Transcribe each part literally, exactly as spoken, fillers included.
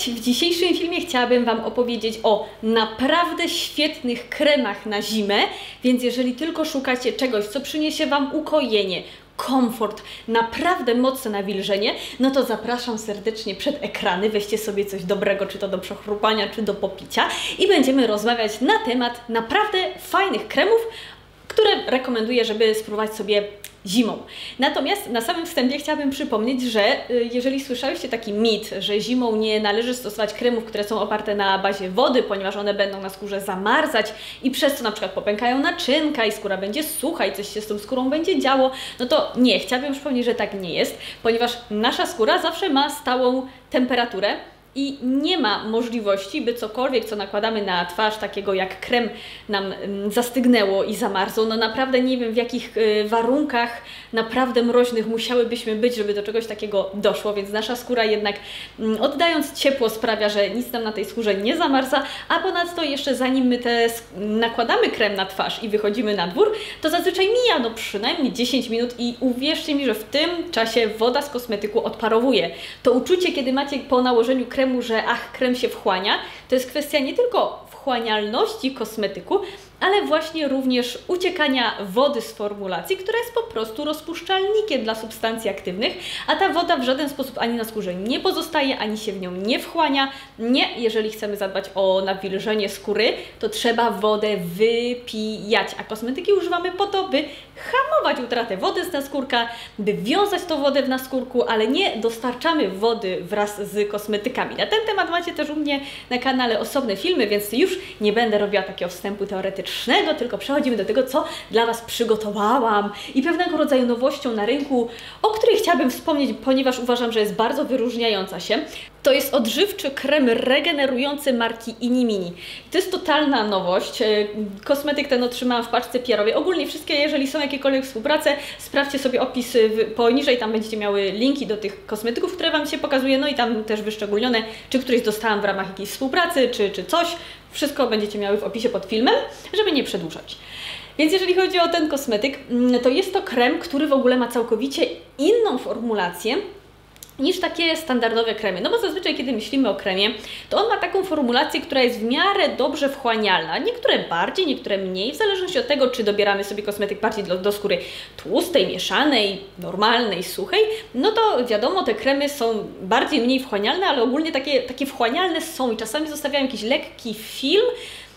Cześć! W dzisiejszym filmie chciałabym Wam opowiedzieć o naprawdę świetnych kremach na zimę, więc jeżeli tylko szukacie czegoś, co przyniesie Wam ukojenie, komfort, naprawdę mocne nawilżenie, no to zapraszam serdecznie przed ekrany, weźcie sobie coś dobrego, czy to do przechrupania, czy do popicia i będziemy rozmawiać na temat naprawdę fajnych kremów, które rekomenduję, żeby spróbować sobie zimą. Natomiast na samym wstępie chciałabym przypomnieć, że jeżeli słyszeliście taki mit, że zimą nie należy stosować kremów, które są oparte na bazie wody, ponieważ one będą na skórze zamarzać i przez to na przykład popękają naczynka i skóra będzie sucha i coś się z tą skórą będzie działo, no to nie, chciałabym przypomnieć, że tak nie jest, ponieważ nasza skóra zawsze ma stałą temperaturę i nie ma możliwości, by cokolwiek, co nakładamy na twarz, takiego jak krem, nam zastygnęło i zamarzło. No naprawdę nie wiem, w jakich warunkach naprawdę mroźnych musiałybyśmy być, żeby do czegoś takiego doszło, więc nasza skóra jednak oddając ciepło sprawia, że nic nam na tej skórze nie zamarza, a ponadto jeszcze zanim my te nakładamy krem na twarz i wychodzimy na dwór, to zazwyczaj mija no przynajmniej dziesięć minut i uwierzcie mi, że w tym czasie woda z kosmetyku odparowuje. To uczucie, kiedy macie po nałożeniu kremu, że ach, krem się wchłania, to jest kwestia nie tylko wchłanialności kosmetyku, ale właśnie również uciekania wody z formulacji, która jest po prostu rozpuszczalnikiem dla substancji aktywnych, a ta woda w żaden sposób ani na skórze nie pozostaje, ani się w nią nie wchłania. Nie, jeżeli chcemy zadbać o nawilżenie skóry, to trzeba wodę wypijać, a kosmetyki używamy po to, by hamować utratę wody z naskórka, by wiązać tą wodę w naskórku, ale nie dostarczamy wody wraz z kosmetykami. Na ten temat macie też u mnie na kanale osobne filmy, więc już nie będę robiła takiego wstępu teoretycznego, tylko przechodzimy do tego, co dla Was przygotowałam i pewnego rodzaju nowością na rynku, o której chciałabym wspomnieć, ponieważ uważam, że jest bardzo wyróżniająca się. To jest odżywczy krem regenerujący marki Inimini. To jest totalna nowość. Kosmetyk ten otrzymałam w paczce P R-owej. Ogólnie wszystkie, jeżeli są jakiekolwiek współprace, sprawdźcie sobie opis poniżej, tam będziecie miały linki do tych kosmetyków, które Wam się pokazuje, no i tam też wyszczególnione, czy któryś dostałam w ramach jakiejś współpracy, czy, czy coś. Wszystko będziecie miały w opisie pod filmem, żeby nie przedłużać. Więc jeżeli chodzi o ten kosmetyk, to jest to krem, który w ogóle ma całkowicie inną formulację niż takie standardowe kremy. No bo zazwyczaj, kiedy myślimy o kremie, to on ma taką formulację, która jest w miarę dobrze wchłanialna. Niektóre bardziej, niektóre mniej, w zależności od tego, czy dobieramy sobie kosmetyk bardziej do, do skóry tłustej, mieszanej, normalnej, suchej. No to wiadomo, te kremy są bardziej, mniej wchłanialne, ale ogólnie takie, takie wchłanialne są i czasami zostawiają jakiś lekki film,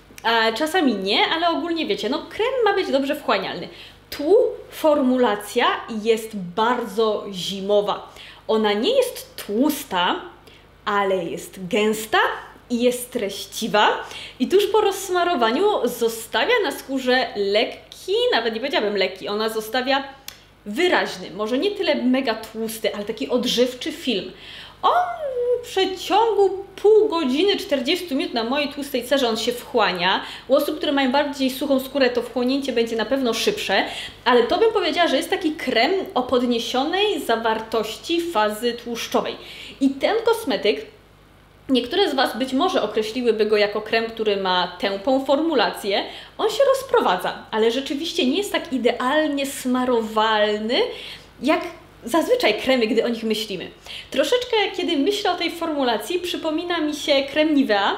a czasami nie, ale ogólnie wiecie, no krem ma być dobrze wchłanialny. Tu formulacja jest bardzo zimowa. Ona nie jest tłusta, ale jest gęsta i jest treściwa i tuż po rozsmarowaniu zostawia na skórze lekki, nawet nie powiedziałabym lekki, ona zostawia wyraźny, może nie tyle mega tłusty, ale taki odżywczy film. On w przeciągu pół godziny, czterdzieści minut na mojej tłustej cerze on się wchłania. U osób, które mają bardziej suchą skórę, to wchłonięcie będzie na pewno szybsze, ale to bym powiedziała, że jest taki krem o podniesionej zawartości fazy tłuszczowej. I ten kosmetyk, niektóre z Was być może określiłyby go jako krem, który ma tępą formulację. On się rozprowadza, ale rzeczywiście nie jest tak idealnie smarowalny, jak zazwyczaj kremy, gdy o nich myślimy. Troszeczkę, kiedy myślę o tej formulacji, przypomina mi się krem Nivea,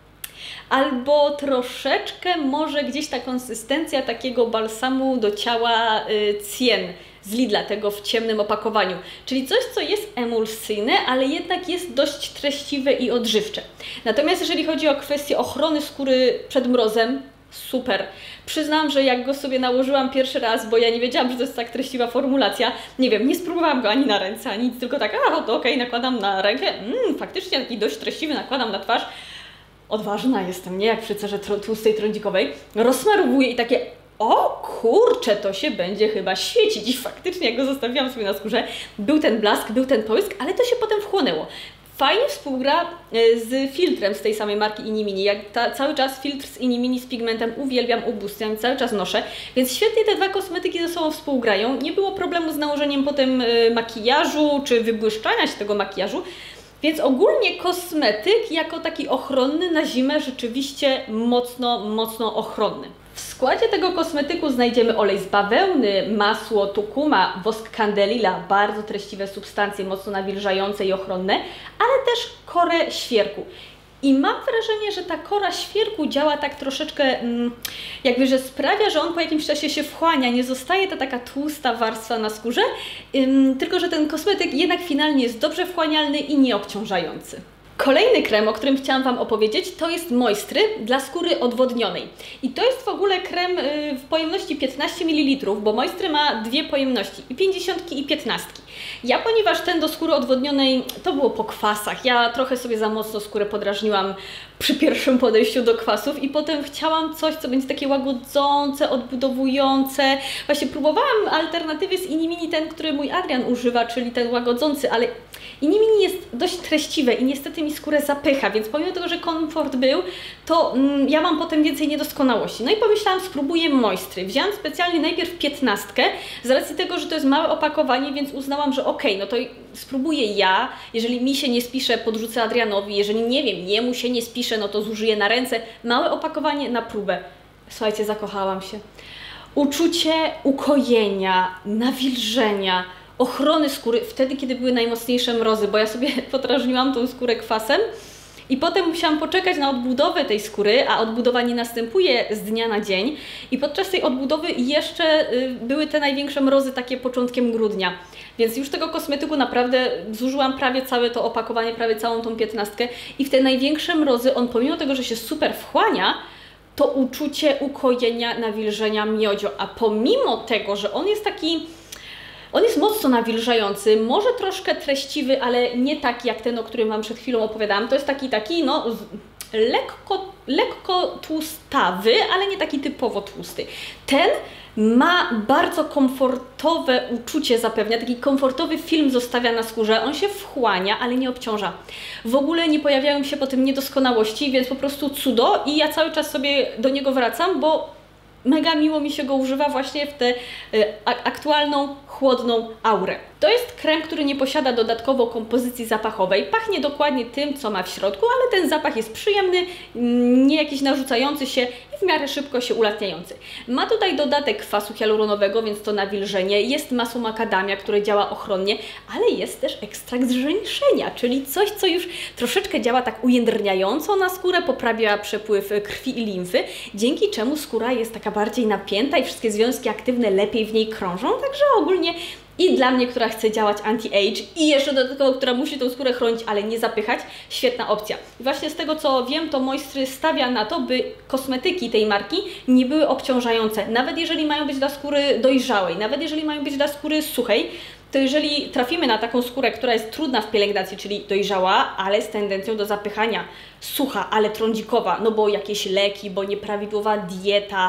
albo troszeczkę może gdzieś ta konsystencja takiego balsamu do ciała y, Cien z Lidla, tego w ciemnym opakowaniu. Czyli coś, co jest emulsyjne, ale jednak jest dość treściwe i odżywcze. Natomiast jeżeli chodzi o kwestię ochrony skóry przed mrozem, super. Przyznam, że jak go sobie nałożyłam pierwszy raz, bo ja nie wiedziałam, że to jest tak treściwa formulacja, nie wiem, nie spróbowałam go ani na ręce, ani nic, tylko tak, a to okej, okay, nakładam na rękę, mm, faktycznie taki dość treściwy nakładam na twarz. Odważna jestem, nie jak przy cerze tłustej trądzikowej. Rozmarowuję i takie, o kurczę, to się będzie chyba świecić. I faktycznie jak go zostawiłam sobie na skórze, był ten blask, był ten połysk, ale to się potem wchłonęło. Fajnie współgra z filtrem z tej samej marki Inimini. Ja ta, cały czas filtr z Inimini z pigmentem uwielbiam, ubóstwiam, cały czas noszę, więc świetnie te dwa kosmetyki ze sobą współgrają. Nie było problemu z nałożeniem potem y, makijażu czy wybłyszczania się tego makijażu, więc ogólnie kosmetyk jako taki ochronny na zimę rzeczywiście mocno, mocno ochronny. W składzie tego kosmetyku znajdziemy olej z bawełny, masło tukuma, wosk candelilla, bardzo treściwe substancje, mocno nawilżające i ochronne, ale też korę świerku. I mam wrażenie, że ta kora świerku działa tak troszeczkę, jakby, że sprawia, że on po jakimś czasie się wchłania, nie zostaje to taka tłusta warstwa na skórze, tylko że ten kosmetyk jednak finalnie jest dobrze wchłanialny i nieobciążający. Kolejny krem, o którym chciałam Wam opowiedzieć, to jest Moistry dla skóry odwodnionej. I to jest w ogóle krem w pojemności piętnaście mililitrów, bo Moistry ma dwie pojemności, i pięćdziesiątki i piętnastki. Ja, ponieważ ten do skóry odwodnionej, to było po kwasach, ja trochę sobie za mocno skórę podrażniłam przy pierwszym podejściu do kwasów i potem chciałam coś, co będzie takie łagodzące, odbudowujące. Właśnie próbowałam alternatywy z Inimini, ten, który mój Adrian używa, czyli ten łagodzący, ale Inimini jest dość treściwe i niestety mi skórę zapycha, więc pomimo tego, że komfort był, to mm, ja mam potem więcej niedoskonałości. No i pomyślałam, spróbuję Moistry. Wzięłam specjalnie najpierw piętnastkę, z racji tego, że to jest małe opakowanie, więc uznałam, że okej, no to spróbuję ja, jeżeli mi się nie spisze, podrzucę Adrianowi, jeżeli nie wiem, jemu się nie spisze, no to zużyję na ręce. Małe opakowanie na próbę. Słuchajcie, zakochałam się. Uczucie ukojenia, nawilżenia, ochrony skóry wtedy, kiedy były najmocniejsze mrozy, bo ja sobie podrażniłam tą skórę kwasem i potem musiałam poczekać na odbudowę tej skóry, a odbudowa nie następuje z dnia na dzień i podczas tej odbudowy jeszcze y, były te największe mrozy takie początkiem grudnia. Więc już tego kosmetyku naprawdę zużyłam prawie całe to opakowanie, prawie całą tą piętnastkę i w te największe mrozy on, pomimo tego, że się super wchłania, to uczucie ukojenia, nawilżenia miodzio, a pomimo tego, że on jest taki On jest mocno nawilżający, może troszkę treściwy, ale nie taki jak ten, o którym Wam przed chwilą opowiadałam. To jest taki, taki no, lekko, lekko tłustawy, ale nie taki typowo tłusty. Ten ma bardzo komfortowe uczucie, zapewnia, taki komfortowy film zostawia na skórze, on się wchłania, ale nie obciąża. W ogóle nie pojawiają się po tym niedoskonałości, więc po prostu cudo i ja cały czas sobie do niego wracam, bo mega miło mi się go używa właśnie w tę y, aktualną, chłodną aurę. To jest krem, który nie posiada dodatkowo kompozycji zapachowej. Pachnie dokładnie tym, co ma w środku, ale ten zapach jest przyjemny, nie jakiś narzucający się i w miarę szybko się ulatniający. Ma tutaj dodatek kwasu hialuronowego, więc to nawilżenie. Jest masło makadamia, które działa ochronnie, ale jest też ekstrakt z żeńszenia, czyli coś, co już troszeczkę działa tak ujędrniająco na skórę, poprawia przepływ krwi i limfy, dzięki czemu skóra jest taka bardziej napięta i wszystkie związki aktywne lepiej w niej krążą, także ogólnie i dla mnie, która chce działać anti-age i jeszcze dodatkowo, która musi tą skórę chronić, ale nie zapychać, świetna opcja. I właśnie z tego, co wiem, to Moistry stawia na to, by kosmetyki tej marki nie były obciążające. Nawet jeżeli mają być dla skóry dojrzałej, nawet jeżeli mają być dla skóry suchej, to jeżeli trafimy na taką skórę, która jest trudna w pielęgnacji, czyli dojrzała, ale z tendencją do zapychania, sucha, ale trądzikowa, no bo jakieś leki, bo nieprawidłowa dieta,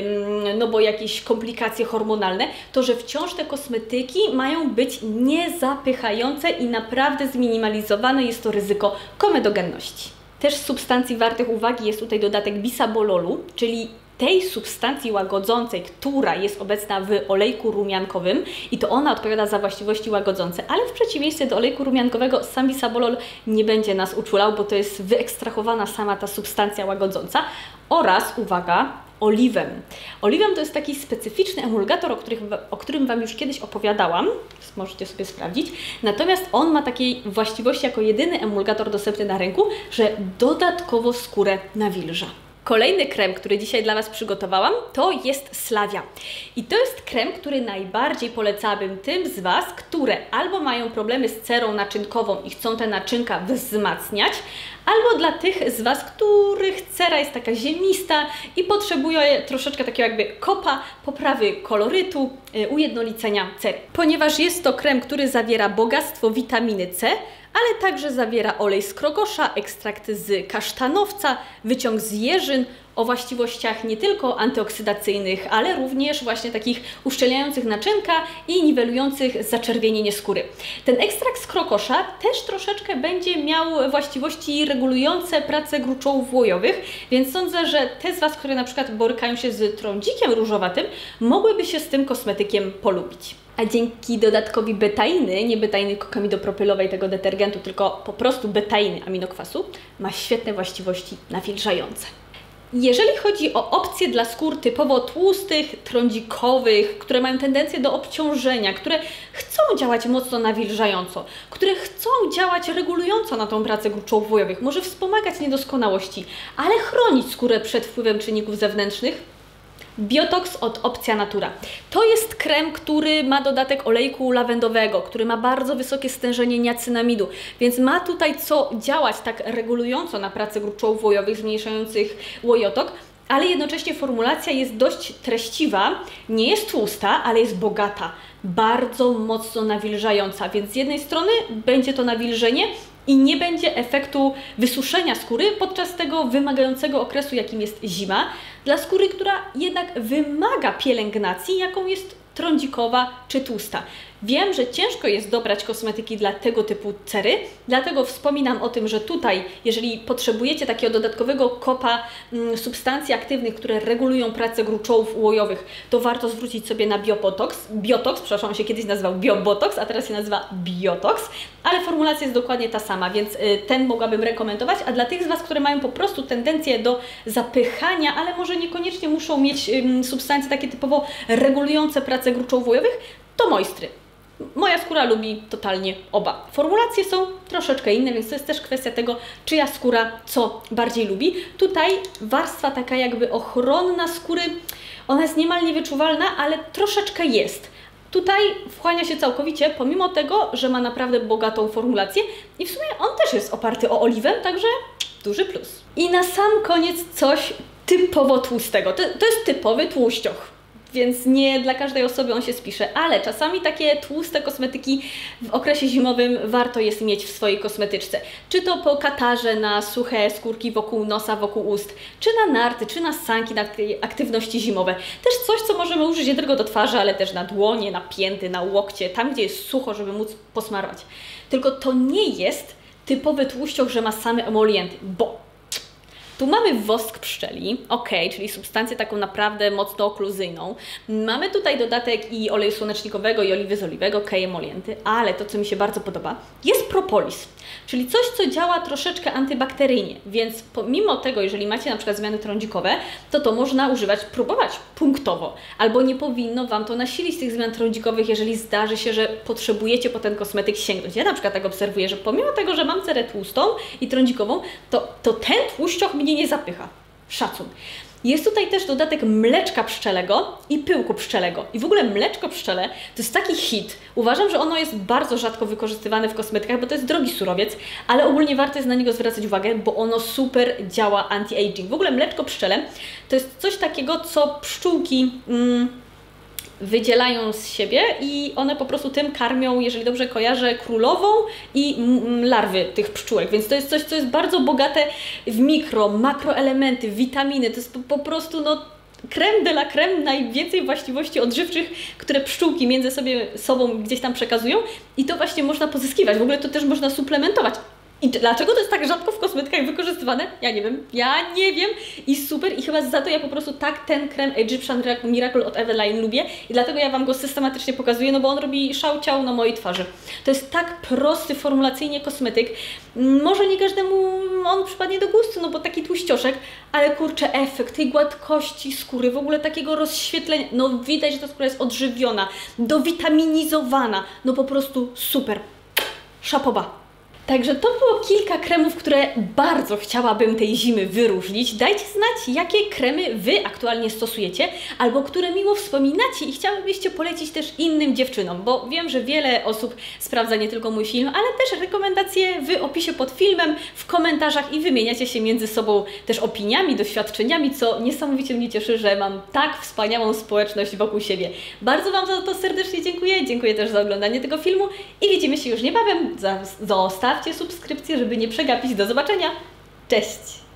no bo jakieś komplikacje hormonalne, to że wciąż te kosmetyki mają być niezapychające i naprawdę zminimalizowane jest to ryzyko komedogenności. Też z substancji wartych uwagi jest tutaj dodatek bisabololu, czyli tej substancji łagodzącej, która jest obecna w olejku rumiankowym i to ona odpowiada za właściwości łagodzące, ale w przeciwieństwie do olejku rumiankowego sam bisabolol nie będzie nas uczulał, bo to jest wyekstrahowana sama ta substancja łagodząca oraz, uwaga, oliwem. Oliwem to jest taki specyficzny emulgator, o, których, o którym Wam już kiedyś opowiadałam, możecie sobie sprawdzić, natomiast on ma takiej właściwości jako jedyny emulgator dostępny na rynku, że dodatkowo skórę nawilża. Kolejny krem, który dzisiaj dla Was przygotowałam, to jest Slavia. I to jest krem, który najbardziej polecałabym tym z Was, które albo mają problemy z cerą naczynkową i chcą te naczynka wzmacniać, albo dla tych z Was, których cera jest taka ziemista i potrzebuje troszeczkę takiego jakby kopa, poprawy kolorytu, ujednolicenia cery. Ponieważ jest to krem, który zawiera bogactwo witaminy C, ale także zawiera olej z krokosza, ekstrakt z kasztanowca, wyciąg z jeżyn o właściwościach nie tylko antyoksydacyjnych, ale również właśnie takich uszczelniających naczynka i niwelujących zaczerwienienie skóry. Ten ekstrakt z krokosza też troszeczkę będzie miał właściwości regulujące pracę gruczołów łojowych, więc sądzę, że te z Was, które na przykład borykają się z trądzikiem różowatym, mogłyby się z tym kosmetykiem polubić. A dzięki dodatkowi betainy, nie betainy kokamidopropylowej tego detergentu, tylko po prostu betainy aminokwasu, ma świetne właściwości nawilżające. Jeżeli chodzi o opcje dla skór typowo tłustych, trądzikowych, które mają tendencję do obciążenia, które chcą działać mocno nawilżająco, które chcą działać regulująco na tą pracę gruczołów wojowych, może wspomagać niedoskonałości, ale chronić skórę przed wpływem czynników zewnętrznych, Biotox od Opcja Natura. To jest krem, który ma dodatek olejku lawendowego, który ma bardzo wysokie stężenie niacinamidu, więc ma tutaj co działać tak regulująco na pracę gruczołów wojowych, zmniejszających łojotok, ale jednocześnie formulacja jest dość treściwa, nie jest tłusta, ale jest bogata, bardzo mocno nawilżająca, więc z jednej strony będzie to nawilżenie i nie będzie efektu wysuszenia skóry podczas tego wymagającego okresu, jakim jest zima, dla skóry, która jednak wymaga pielęgnacji, jaką jest trądzikowa czy tłusta. Wiem, że ciężko jest dobrać kosmetyki dla tego typu cery, dlatego wspominam o tym, że tutaj, jeżeli potrzebujecie takiego dodatkowego kopa mm, substancji aktywnych, które regulują pracę gruczołów łojowych, to warto zwrócić sobie na Biobotox. Biotox, przepraszam, on się kiedyś nazywał Biobotox, a teraz się nazywa Biotox, ale formulacja jest dokładnie ta sama, więc y, ten mogłabym rekomendować, a dla tych z Was, które mają po prostu tendencję do zapychania, ale może niekoniecznie muszą mieć y, substancje takie typowo regulujące pracę gruczołów łojowych, to Moistry. Moja skóra lubi totalnie oba. Formulacje są troszeczkę inne, więc to jest też kwestia tego, czyja skóra co bardziej lubi. Tutaj warstwa taka jakby ochronna skóry, ona jest niemal niewyczuwalna, ale troszeczkę jest. Tutaj wchłania się całkowicie, pomimo tego, że ma naprawdę bogatą formulację i w sumie on też jest oparty o oliwę, także duży plus. I na sam koniec coś typowo tłustego. To, to jest typowy tłuścioch. Więc nie dla każdej osoby on się spisze, ale czasami takie tłuste kosmetyki w okresie zimowym warto jest mieć w swojej kosmetyczce. Czy to po katarze na suche skórki wokół nosa, wokół ust, czy na narty, czy na sanki, na aktywności zimowe. Też coś, co możemy użyć nie tylko do twarzy, ale też na dłonie, na pięty, na łokcie, tam gdzie jest sucho, żeby móc posmarować. Tylko to nie jest typowy tłuścioch, że ma same emolienty, bo tu mamy wosk pszczeli, ok, czyli substancję taką naprawdę mocno okluzyjną. Mamy tutaj dodatek i oleju słonecznikowego i oliwy z oliwego, ok, emolienty, ale to, co mi się bardzo podoba, jest propolis, czyli coś, co działa troszeczkę antybakteryjnie, więc pomimo tego, jeżeli macie na przykład zmiany trądzikowe, to to można używać, próbować punktowo, albo nie powinno Wam to nasilić tych zmian trądzikowych, jeżeli zdarzy się, że potrzebujecie po ten kosmetyk sięgnąć. Ja na przykład tak obserwuję, że pomimo tego, że mam cerę tłustą i trądzikową, to, to ten tłuszczoch mnie nie zapycha. Szacun. Jest tutaj też dodatek mleczka pszczelego i pyłku pszczelego. I w ogóle mleczko pszczele to jest taki hit. Uważam, że ono jest bardzo rzadko wykorzystywane w kosmetykach, bo to jest drogi surowiec, ale ogólnie warto jest na niego zwracać uwagę, bo ono super działa anti-aging. W ogóle mleczko pszczele to jest coś takiego, co pszczółki Mm, wydzielają z siebie i one po prostu tym karmią, jeżeli dobrze kojarzę, królową i larwy tych pszczółek, więc to jest coś, co jest bardzo bogate w mikro, makroelementy, witaminy, to jest po, po prostu no crème de la crème, najwięcej właściwości odżywczych, które pszczółki między sobie sobą gdzieś tam przekazują i to właśnie można pozyskiwać, w ogóle to też można suplementować. I dlaczego to jest tak rzadko w kosmetykach wykorzystywane? Ja nie wiem. Ja nie wiem. I super. I chyba za to ja po prostu tak ten krem Egyptian Miracle od Eveline lubię. I dlatego ja Wam go systematycznie pokazuję, no bo on robi szał ciał na mojej twarzy. To jest tak prosty formulacyjnie kosmetyk. Może nie każdemu on przypadnie do gustu, no bo taki tłuścioszek, ale kurczę, efekt tej gładkości skóry, w ogóle takiego rozświetlenia. No widać, że ta skóra jest odżywiona, dowitaminizowana. No po prostu super. Szapoba. Także to było kilka kremów, które bardzo chciałabym tej zimy wyróżnić. Dajcie znać, jakie kremy Wy aktualnie stosujecie, albo które miło wspominacie i chciałybyście polecić też innym dziewczynom, bo wiem, że wiele osób sprawdza nie tylko mój film, ale też rekomendacje w opisie pod filmem, w komentarzach i wymieniacie się między sobą też opiniami, doświadczeniami, co niesamowicie mnie cieszy, że mam tak wspaniałą społeczność wokół siebie. Bardzo Wam za to serdecznie dziękuję, dziękuję też za oglądanie tego filmu i widzimy się już niebawem. Zostawcie subskrypcję, żeby nie przegapić. Do zobaczenia. Cześć!